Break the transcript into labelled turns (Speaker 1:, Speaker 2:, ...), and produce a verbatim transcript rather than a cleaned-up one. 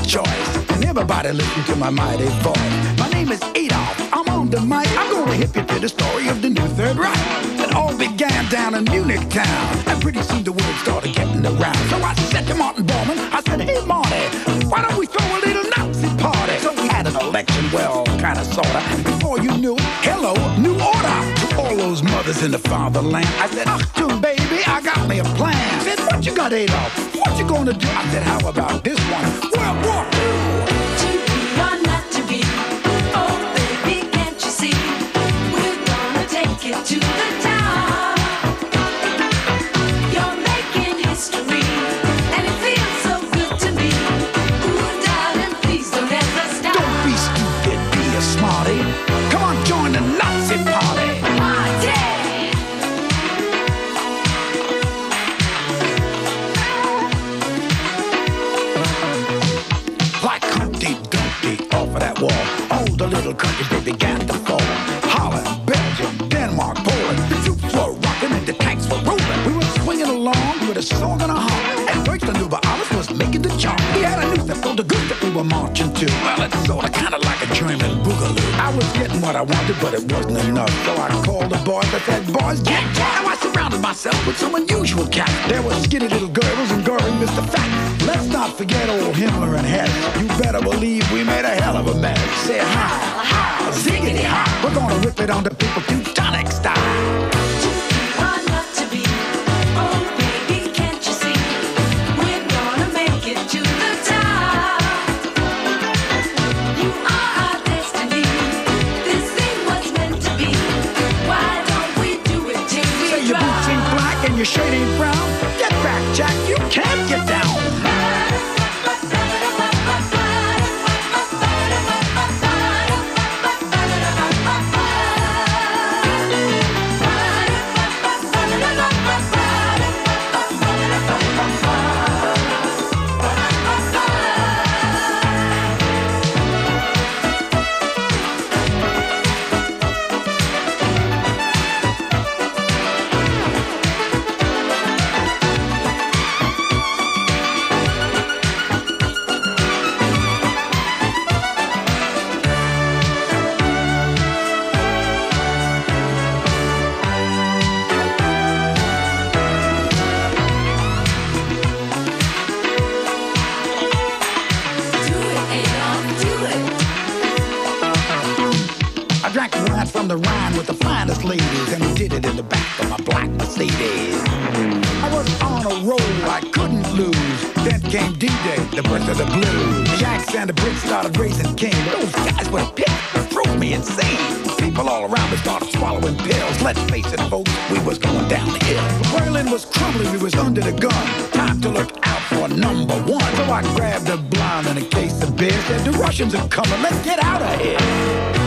Speaker 1: choice, and everybody listen to my mighty voice. My name is Adolf, I'm on the mic. I'm gonna hip you to the story of the new Third Reich. It all began down in Munich town, and pretty soon the word started getting around. So I said to Martin Bormann, I said, hey Marty, why don't we throw a little Nazi party? So we had an election, well, kinda sorta. Before you knew, hello, new order. To all those mothers in the fatherland, I said, Achtung, baby, I got me a plan. I said, what you got, Adolf? What you gonna do? I said, how about this one? World War Two.
Speaker 2: To be or not to be, oh baby, can't you see? We're gonna take it to the top. You're making history, and it feels so good to me. Ooh, darling, please don't ever stop.
Speaker 1: Don't be stupid, be a smarty. Come on, join the Nazi party.
Speaker 2: Party!
Speaker 1: Like Humpty Dumpty off of that wall, all the little countries, they began to fall. Holland, Belgium, Denmark, Poland. The troops were rocking and the tanks were rolling. We were swinging along with a song and a hum. And Deutschland über alles was making the chart. We had a new step on the good that we were marching to. Well, it's sorta kinda like a German boogaloo. I was getting what I wanted, but it wasn't enough. So I called the boys, I said, boys, get down. Now I surrounded myself with some unusual cats. There were skinny little girls and gory Mister Fat. Let's not forget old Himmler and Hess. You better believe we made a hell of a mess. Say hi, hi, ziggity hi. We're gonna rip it on the people Teutonic style.
Speaker 2: To be or not to be, oh baby, can't you see? We're gonna make it to the top. You are our destiny. This thing was meant to be. Why don't we do it till we
Speaker 1: Say your boots ain't
Speaker 2: drop?
Speaker 1: black and your shirt ain't brown. Get back, Jack, you can't get down. I drank wine from the Rhine with the finest ladies, and we did it in the back of my black Mercedes. I was on a roll I couldn't lose. Then came D-Day, the birth of the blues. The Yanks and the Brits started raising cane. Those guys were pissed, it drove me insane. People all around me started swallowing pills. Let's face it, folks, we was going downhill. Berlin was crumbling, we was under the gun. Time to look out for number one. So I grabbed a blonde and a case of beer. Said, the Russians are coming, let's get out of here.